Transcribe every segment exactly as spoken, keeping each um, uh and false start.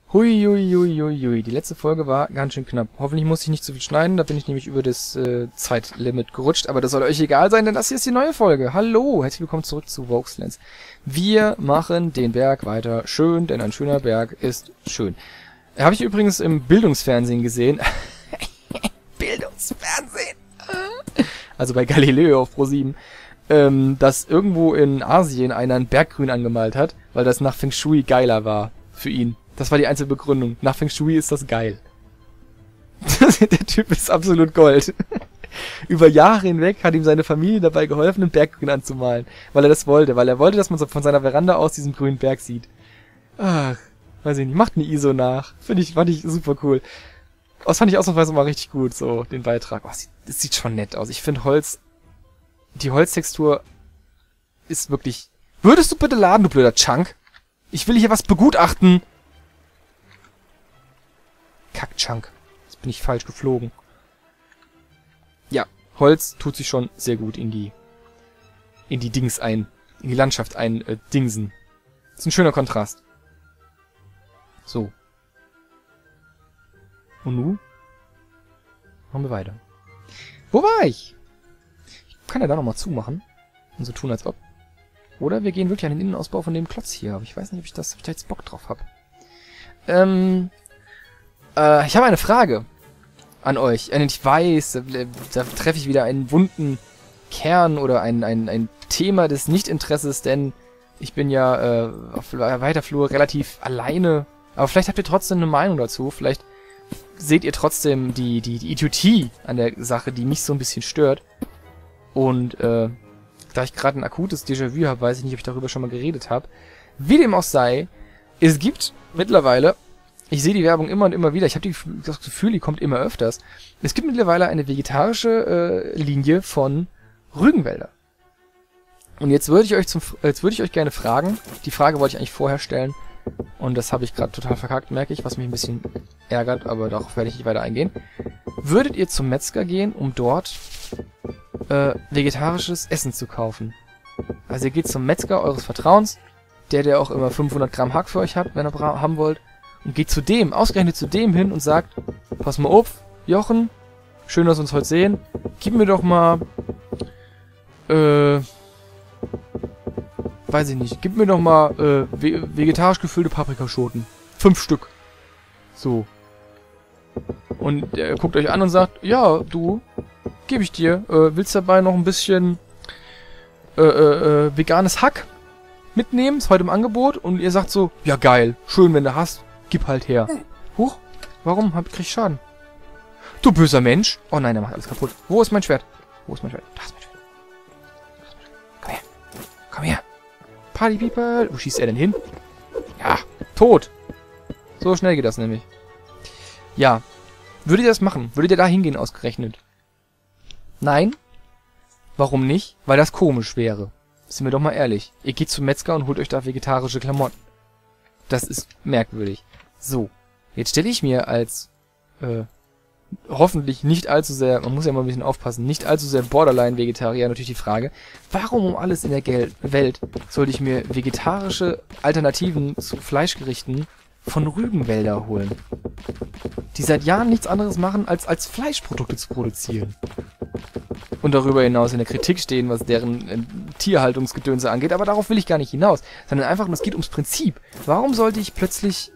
Hui, hui, hui, hui, hui. Die letzte Folge war ganz schön knapp. Hoffentlich muss ich nicht zu viel schneiden, da bin ich nämlich über das äh, Zeitlimit gerutscht. Aber das soll euch egal sein, denn das hier ist die neue Folge. Hallo, herzlich willkommen zurück zu Voxlands. Wir machen den Berg weiter schön, denn ein schöner Berg ist schön. Habe ich übrigens im Bildungsfernsehen gesehen. Bildungsfernsehen! Also bei Galileo auf Pro sieben. Ähm, dass irgendwo in Asien einer einen Berggrün angemalt hat, weil das nach Feng Shui geiler war für ihn. Das war die einzige Begründung. Nach Feng Shui ist das geil. Der Typ ist absolut Gold. Über Jahre hinweg hat ihm seine Familie dabei geholfen, einen Berggrün anzumalen. Weil er das wollte. Weil er wollte, dass man so von seiner Veranda aus diesen grünen Berg sieht. Ach, weiß ich nicht. Macht eine I S O nach. Finde ich, fand ich super cool. Das fand ich ausnahmsweise mal richtig gut, so, den Beitrag. Oh, das, das sieht schon nett aus. Ich finde Holz, die Holztextur ist wirklich... Würdest du bitte laden, du blöder Chunk? Ich will hier was begutachten. Kack-Chunk. Jetzt bin ich falsch geflogen. Ja, Holz tut sich schon sehr gut in die in die Dings ein, in die Landschaft ein äh, Dingsen. Das ist ein schöner Kontrast. So. Und nun? Machen wir weiter. Wo war ich? Ich kann ja da nochmal zumachen und so tun, als ob. Oder wir gehen wirklich an den Innenausbau von dem Klotz hier. Aber ich weiß nicht, ob ich das, ob ich da jetzt Bock drauf habe. Ähm... Äh, ich habe eine Frage an euch. Ich weiß, da, da treffe ich wieder einen wunden Kern oder ein, ein, ein Thema des Nichtinteresses, denn ich bin ja äh, auf weiter Flur relativ alleine. Aber vielleicht habt ihr trotzdem eine Meinung dazu. Vielleicht seht ihr trotzdem die, die, die Idiotie an der Sache, die mich so ein bisschen stört. Und äh, da ich gerade ein akutes Déjà-vu habe, weiß ich nicht, ob ich darüber schon mal geredet habe. Wie dem auch sei, es gibt mittlerweile... Ich sehe die Werbung immer und immer wieder. Ich habe das Gefühl, die kommt immer öfters. Es gibt mittlerweile eine vegetarische äh, Linie von Rügenwälder. Und jetzt würde ich euch zum, jetzt würde ich euch gerne fragen. Die Frage wollte ich eigentlich vorher stellen. Und das habe ich gerade total verkackt, merke ich, was mich ein bisschen ärgert, aber darauf werde ich nicht weiter eingehen. Würdet ihr zum Metzger gehen, um dort äh, vegetarisches Essen zu kaufen? Also ihr geht zum Metzger eures Vertrauens, der, der auch immer fünfhundert Gramm Hack für euch hat, wenn ihr haben wollt. Und geht zu dem, ausgerechnet zu dem hin und sagt, pass mal auf, Jochen, schön, dass wir uns heute sehen, gib mir doch mal, äh, weiß ich nicht, gib mir doch mal, äh, vegetarisch gefüllte Paprikaschoten. Fünf Stück. So. Und er guckt euch an und sagt, ja, du, gebe ich dir, äh, willst dabei noch ein bisschen, äh, äh, äh, veganes Hack mitnehmen, ist heute im Angebot, und ihr sagt so, ja geil, schön, wenn du hast. Gib halt her. Huch, warum hab, krieg ich Schaden? Du böser Mensch. Oh nein, der macht alles kaputt. Wo ist mein Schwert? Wo ist mein Schwert? Da ist mein Schwert. Komm her. Komm her. Party People. Wo schießt er denn hin? Ja, tot. So schnell geht das nämlich. Ja. Würdet ihr das machen? Würdet ihr da hingehen ausgerechnet? Nein? Warum nicht? Weil das komisch wäre. Sind wir doch mal ehrlich. Ihr geht zum Metzger und holt euch da vegetarische Klamotten. Das ist merkwürdig. So, jetzt stelle ich mir als äh, hoffentlich nicht allzu sehr, man muss ja mal ein bisschen aufpassen, nicht allzu sehr Borderline-Vegetarier natürlich die Frage, warum um alles in der Gel Welt sollte ich mir vegetarische Alternativen zu Fleischgerichten von Rügenwälder holen? Die seit Jahren nichts anderes machen, als als Fleischprodukte zu produzieren. Und darüber hinaus in der Kritik stehen, was deren äh, Tierhaltungsgedönse angeht, aber darauf will ich gar nicht hinaus, sondern einfach, es geht ums Prinzip. Warum sollte ich plötzlich...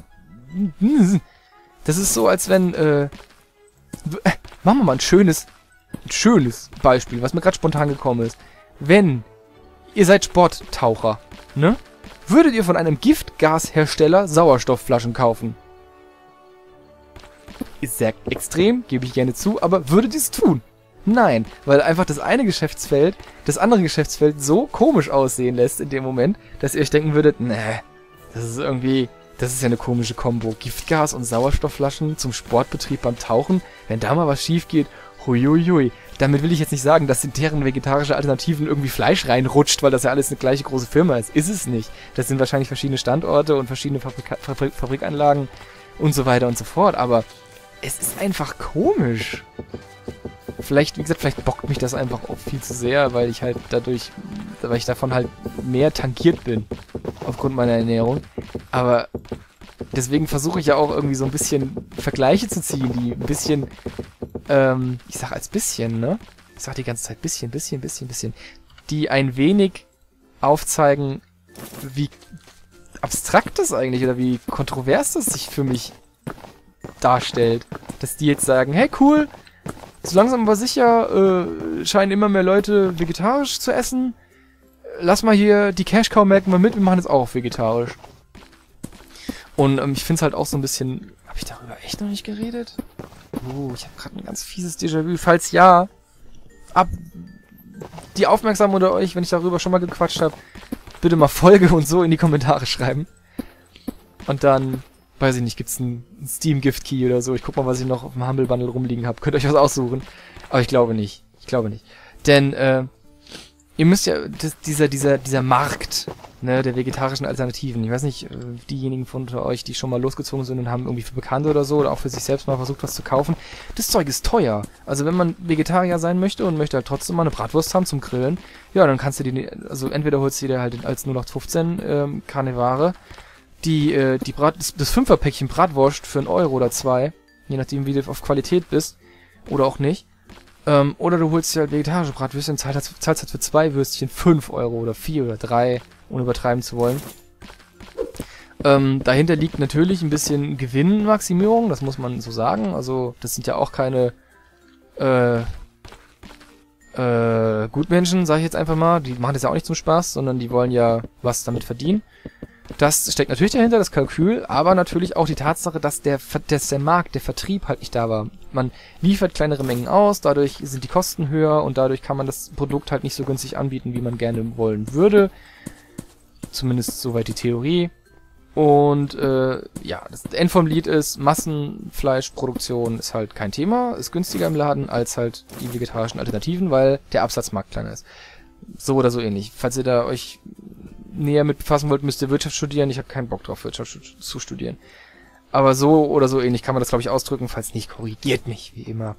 Äh, das ist so, als wenn... Äh, äh, machen wir mal ein schönes, ein schönes Beispiel, was mir gerade spontan gekommen ist. Wenn ihr seid Sporttaucher, ne? Würdet ihr von einem Giftgashersteller Sauerstoffflaschen kaufen? Ist sehr extrem, gebe ich gerne zu, aber würdet ihr es tun? Nein, weil einfach das eine Geschäftsfeld das andere Geschäftsfeld so komisch aussehen lässt in dem Moment, dass ihr euch denken würdet, nee, das ist irgendwie, das ist ja eine komische Kombo. Giftgas und Sauerstoffflaschen zum Sportbetrieb beim Tauchen, wenn da mal was schief geht, huiuiui. Damit will ich jetzt nicht sagen, dass in deren vegetarische Alternativen irgendwie Fleisch reinrutscht, weil das ja alles eine gleiche große Firma ist. Ist es nicht. Das sind wahrscheinlich verschiedene Standorte und verschiedene Fabrika Fabrik Fabrikanlagen und so weiter und so fort, aber es ist einfach komisch. Vielleicht, wie gesagt, vielleicht bockt mich das einfach auch viel zu sehr, weil ich halt dadurch, weil ich davon halt mehr tankiert bin, aufgrund meiner Ernährung. Aber deswegen versuche ich ja auch irgendwie so ein bisschen Vergleiche zu ziehen, die ein bisschen, ähm, ich sag als bisschen, ne? Ich sag die ganze Zeit bisschen, bisschen, bisschen, bisschen, die ein wenig aufzeigen, wie abstrakt das eigentlich oder wie kontrovers das sich für mich darstellt. Dass die jetzt sagen, hey cool, so langsam aber sicher äh, scheinen immer mehr Leute vegetarisch zu essen. Lass mal hier die Cash Cow melken mal mit, wir machen jetzt auch vegetarisch. Und ähm, ich finde es halt auch so ein bisschen... Habe ich darüber echt noch nicht geredet? Uh, ich habe gerade ein ganz fieses Déjà-vu. Falls ja, ab die Aufmerksamen unter euch, wenn ich darüber schon mal gequatscht habe, bitte mal Folge und so in die Kommentare schreiben. Und dann, weiß ich nicht, gibt's einen Steam-Gift-Key oder so. Ich guck mal, was ich noch auf dem Humble Bundle rumliegen habe. Könnt ihr euch was aussuchen. Aber ich glaube nicht. Ich glaube nicht. Denn, äh, ihr müsst ja, das, dieser, dieser, dieser Markt, ne, der vegetarischen Alternativen. Ich weiß nicht, diejenigen von unter euch, die schon mal losgezogen sind und haben irgendwie für Bekannte oder so oder auch für sich selbst mal versucht, was zu kaufen. Das Zeug ist teuer. Also wenn man Vegetarier sein möchte und möchte halt trotzdem mal eine Bratwurst haben zum Grillen, ja, dann kannst du die, also entweder holst du dir halt als null acht fünfzehn ähm, Karnevare, die, äh, die Brat, das, das Fünferpäckchen Bratwurst für einen Euro oder zwei, je nachdem wie du auf Qualität bist, oder auch nicht. Ähm, oder du holst dir halt vegetarische Bratwürstchen und zahlst, zahlst halt für zwei Würstchen fünf Euro oder vier oder drei, ohne übertreiben zu wollen. Ähm, dahinter liegt natürlich ein bisschen Gewinnmaximierung, das muss man so sagen. Also das sind ja auch keine äh, äh, Gutmenschen, sage ich jetzt einfach mal. Die machen das ja auch nicht zum Spaß, sondern die wollen ja was damit verdienen. Das steckt natürlich dahinter, das Kalkül, aber natürlich auch die Tatsache, dass der, dass der Markt, der Vertrieb halt nicht da war. Man liefert kleinere Mengen aus, dadurch sind die Kosten höher und dadurch kann man das Produkt halt nicht so günstig anbieten, wie man gerne wollen würde. Zumindest soweit die Theorie. Und äh, ja, das End vom Lied ist, Massenfleischproduktion ist halt kein Thema, ist günstiger im Laden als halt die vegetarischen Alternativen, weil der Absatzmarkt kleiner ist. So oder so ähnlich. Falls ihr da euch näher mit befassen wollt, müsst ihr Wirtschaft studieren. Ich habe keinen Bock drauf, Wirtschaft zu studieren. Aber so oder so ähnlich kann man das, glaube ich, ausdrücken. Falls nicht, korrigiert mich, wie immer.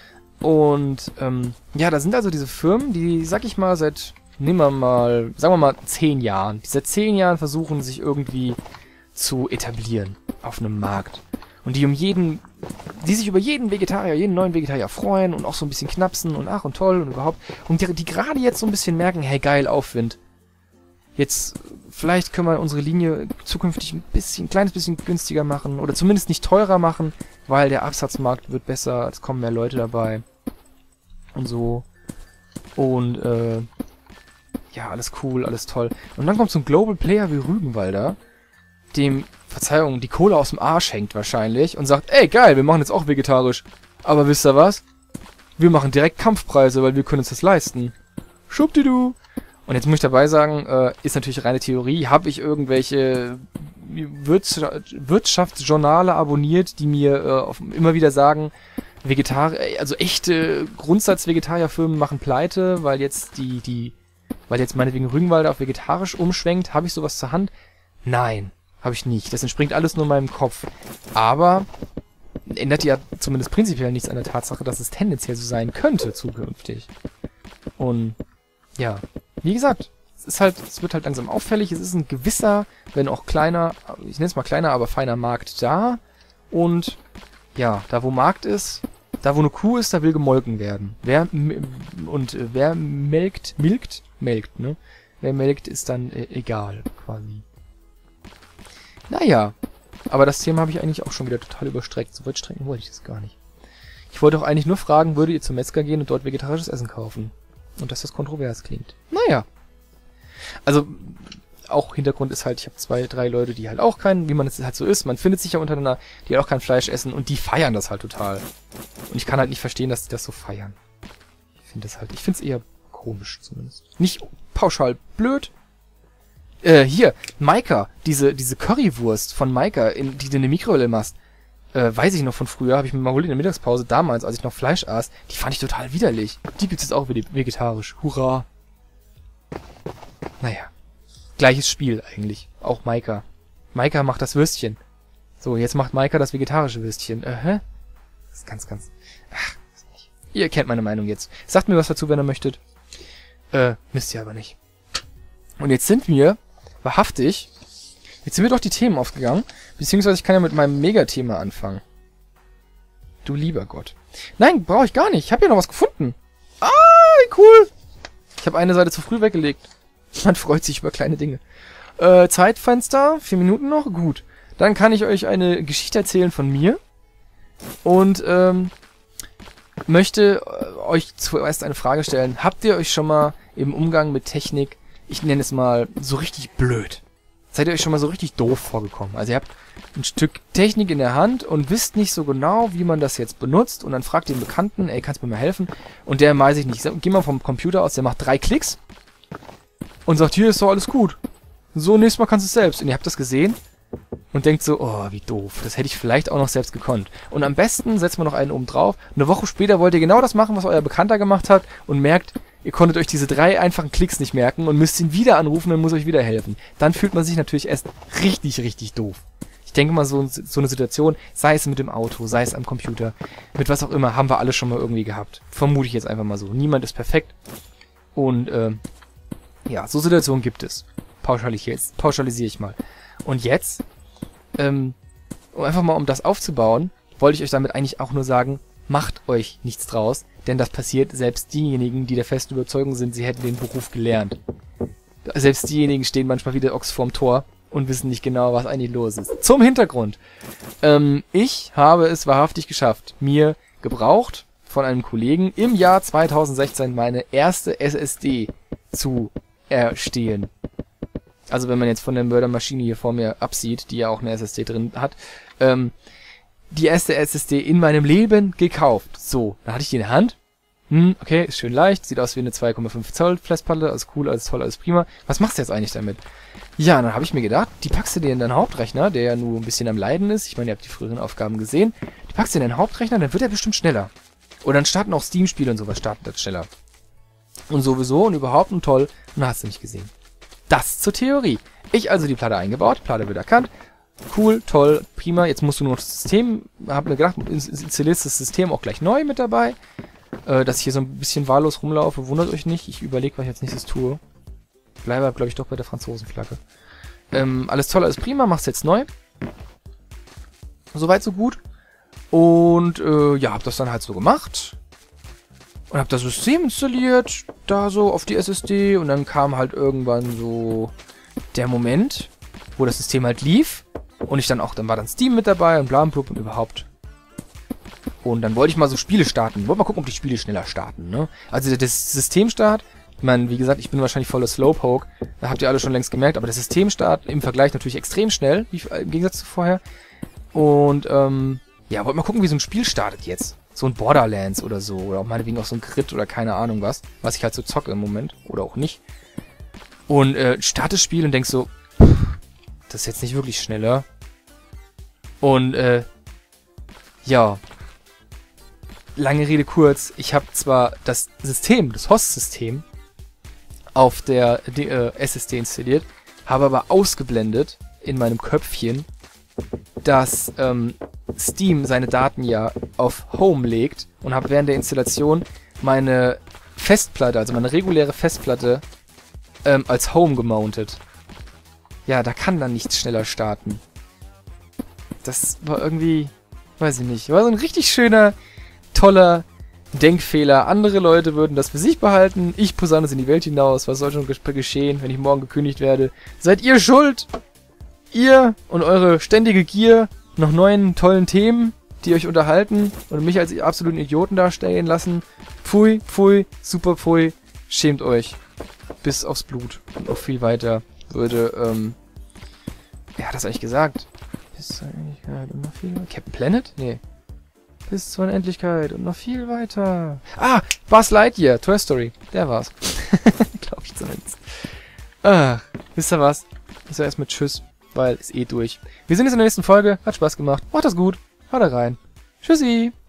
Und ähm, ja, da sind also diese Firmen, die, sag ich mal, seit, nehmen wir mal, sagen wir mal, zehn Jahren, die seit zehn Jahren versuchen, sich irgendwie zu etablieren auf einem Markt. Und die um jeden, die sich über jeden Vegetarier, jeden neuen Vegetarier freuen und auch so ein bisschen knapsen und ach und toll und überhaupt. Und die, die gerade jetzt so ein bisschen merken, hey, geil, Aufwind. Jetzt, vielleicht können wir unsere Linie zukünftig ein bisschen, ein kleines bisschen günstiger machen oder zumindest nicht teurer machen, weil der Absatzmarkt wird besser, es kommen mehr Leute dabei und so. Und, äh, ja, alles cool, alles toll. Und dann kommt so ein Global Player wie Rügenwalder, dem, Verzeihung, die Kohle aus dem Arsch hängt wahrscheinlich und sagt, ey, geil, wir machen jetzt auch vegetarisch. Aber wisst ihr was? Wir machen direkt Kampfpreise, weil wir können uns das leisten. Schubdidu. Und jetzt muss ich dabei sagen, äh, ist natürlich reine Theorie. Habe ich irgendwelche Wirtschaft, Wirtschaftsjournale abonniert, die mir äh, auf, immer wieder sagen, Vegetarier, also echte Grundsatz-Vegetarier-Firmen machen pleite, weil jetzt die, die, weil jetzt meinetwegen Rügenwalder auf vegetarisch umschwenkt. Habe ich sowas zur Hand? Nein, habe ich nicht. Das entspringt alles nur meinem Kopf. Aber ändert ja zumindest prinzipiell nichts an der Tatsache, dass es tendenziell so sein könnte zukünftig. Und ja, wie gesagt, es ist halt, es wird halt langsam auffällig, es ist ein gewisser, wenn auch kleiner, ich nenne es mal kleiner, aber feiner Markt da. Und ja, da wo Markt ist, da wo eine Kuh ist, da will gemolken werden. Wer und äh, wer melkt, milkt, melkt, ne? Wer melkt, ist dann äh, egal, quasi. Naja, aber das Thema habe ich eigentlich auch schon wieder total überstreckt. So weit strecken wollte ich das gar nicht. Ich wollte auch eigentlich nur fragen, würdet ihr zum Metzger gehen und dort vegetarisches Essen kaufen? Und dass das kontrovers klingt. Naja. Also, auch Hintergrund ist halt, ich habe zwei, drei Leute, die halt auch keinen, wie man es halt so ist, man findet sich ja untereinander, die halt auch kein Fleisch essen und die feiern das halt total. Und ich kann halt nicht verstehen, dass die das so feiern. Ich finde das halt, ich finde es eher komisch zumindest. Nicht pauschal blöd. Äh, hier, Maika, diese, diese Currywurst von Maika, in, die du in der Mikrowelle machst, Äh, weiß ich noch von früher, habe ich mir mal geholt in der Mittagspause, damals, als ich noch Fleisch aß, die fand ich total widerlich. Die gibt's jetzt auch vegetarisch. Hurra. Naja. Gleiches Spiel eigentlich. Auch Maika. Maika macht das Würstchen. So, jetzt macht Maika das vegetarische Würstchen. Äh, hä? Das ist ganz, ganz... Ach, nicht. Ihr kennt meine Meinung jetzt. Sagt mir was dazu, wenn ihr möchtet. Äh, müsst ihr aber nicht. Und jetzt sind wir, wahrhaftig, Jetzt sind mir doch die Themen aufgegangen. Beziehungsweise ich kann ja mit meinem Megathema anfangen. Du lieber Gott. Nein, brauche ich gar nicht. Ich habe ja noch was gefunden. Ah, wie cool. Ich habe eine Seite zu früh weggelegt. Man freut sich über kleine Dinge. Äh, Zeitfenster, vier Minuten noch, gut. Dann kann ich euch eine Geschichte erzählen von mir. Und, ähm, möchte äh, euch zuerst eine Frage stellen. Habt ihr euch schon mal im Umgang mit Technik, ich nenne es mal, so richtig blöd? Seid ihr euch schon mal so richtig doof vorgekommen? Also ihr habt ein Stück Technik in der Hand und wisst nicht so genau, wie man das jetzt benutzt. Und dann fragt den Bekannten, ey, kannst du mir mal helfen? Und der weiß ich nicht. Geh mal vom Computer aus, der macht drei Klicks. Und sagt, hier ist doch alles gut. So, nächstes Mal kannst du es selbst. Und ihr habt das gesehen und denkt so, oh, wie doof. Das hätte ich vielleicht auch noch selbst gekonnt. Und am besten setzt man noch einen oben drauf. Eine Woche später wollt ihr genau das machen, was euer Bekannter gemacht hat und merkt, ihr konntet euch diese drei einfachen Klicks nicht merken und müsst ihn wieder anrufen und muss euch wieder helfen. Dann fühlt man sich natürlich erst richtig, richtig doof. Ich denke mal, so, so eine Situation, sei es mit dem Auto, sei es am Computer, mit was auch immer, haben wir alle schon mal irgendwie gehabt. Vermute ich jetzt einfach mal so. Niemand ist perfekt. Und, ähm, ja, so Situationen gibt es. Pauschalisiere ich, pauschalisiere ich mal. Und jetzt, ähm, um einfach mal um das aufzubauen, wollte ich euch damit eigentlich auch nur sagen, macht euch nichts draus, denn das passiert selbst diejenigen, die der festen Überzeugung sind, sie hätten den Beruf gelernt. Selbst diejenigen stehen manchmal wie der Ochs vorm Tor und wissen nicht genau, was eigentlich los ist. Zum Hintergrund. Ähm, ich habe es wahrhaftig geschafft, mir gebraucht von einem Kollegen im Jahr zweitausendsechzehn meine erste S S D zu erstehen. Also wenn man jetzt von der Mördermaschine hier vor mir absieht, die ja auch eine S S D drin hat, ähm, die erste S S D in meinem Leben gekauft. So, dann hatte ich die in der Hand. Hm, okay, ist schön leicht, sieht aus wie eine zwei Komma fünf Zoll Festplatte, alles cool, alles toll, alles prima. Was machst du jetzt eigentlich damit? Ja, dann habe ich mir gedacht, die packst du dir in deinen Hauptrechner, der ja nur ein bisschen am Leiden ist. Ich meine, ihr habt die früheren Aufgaben gesehen. Die packst du in deinen Hauptrechner, dann wird er bestimmt schneller. Und dann starten auch Steam-Spiele und sowas, starten das schneller. Und sowieso und überhaupt und toll, und dann hast du nicht gesehen. Das zur Theorie. Ich also die Platte eingebaut, Platte wird erkannt. Cool, toll, prima. Jetzt musst du nur das System, hab mir gedacht, installierst das System auch gleich neu mit dabei. Äh, dass ich hier so ein bisschen wahllos rumlaufe, wundert euch nicht. Ich überlege, was ich als nächstes tue. Bleibe, glaube ich, doch bei der Franzosenflagge. Ähm, alles toll, alles prima, mach's jetzt neu. Soweit, so gut. Und, äh, ja, hab das dann halt so gemacht. Und hab das System installiert, da so auf die S S D. Und dann kam halt irgendwann so der Moment, wo das System halt lief. Und ich dann auch, dann war dann Steam mit dabei und bla und blub und überhaupt. Und dann wollte ich mal so Spiele starten. Wollte mal gucken, ob die Spiele schneller starten, ne? Also das Systemstart, ich meine, wie gesagt, ich bin wahrscheinlich voller Slowpoke. Da habt ihr alle schon längst gemerkt. Aber der Systemstart im Vergleich natürlich extrem schnell, wie, im Gegensatz zu vorher. Und, ähm, ja, wollte mal gucken, wie so ein Spiel startet jetzt. So ein Borderlands oder so. Oder auch meinetwegen auch so ein Crit oder keine Ahnung was. Was ich halt so zocke im Moment. Oder auch nicht. Und, äh, starte das Spiel und denk so, das ist jetzt nicht wirklich schneller. Und, äh, ja. Lange Rede kurz, ich habe zwar das System, das Host-System auf der äh, S S D installiert, habe aber ausgeblendet in meinem Köpfchen, dass ähm, Steam seine Daten ja auf Home legt und habe während der Installation meine Festplatte, also meine reguläre Festplatte, ähm, als Home gemountet. Ja, da kann dann nichts schneller starten. Das war irgendwie, weiß ich nicht, war so ein richtig schöner, toller Denkfehler. Andere Leute würden das für sich behalten. Ich posaune es in die Welt hinaus. Was soll schon geschehen, wenn ich morgen gekündigt werde? Seid ihr schuld? Ihr und eure ständige Gier nach neuen, tollen Themen, die euch unterhalten und mich als absoluten Idioten darstellen lassen. Pfui, pfui, super pfui. Schämt euch. Bis aufs Blut. Und noch viel weiter würde, ähm... wer hat das eigentlich gesagt? Bis zur Unendlichkeit und noch viel weiter. Captain Planet? Nee. Bis zur Unendlichkeit und noch viel weiter. Ah, Buzz Lightyear, Toy Story. Der war's. Glaube ich zumindest. Ach, wisst ihr was? Ich sag erstmal Tschüss, weil ist eh durch. Wir sehen uns in der nächsten Folge. Hat Spaß gemacht. Macht das gut. Haut rein. Tschüssi.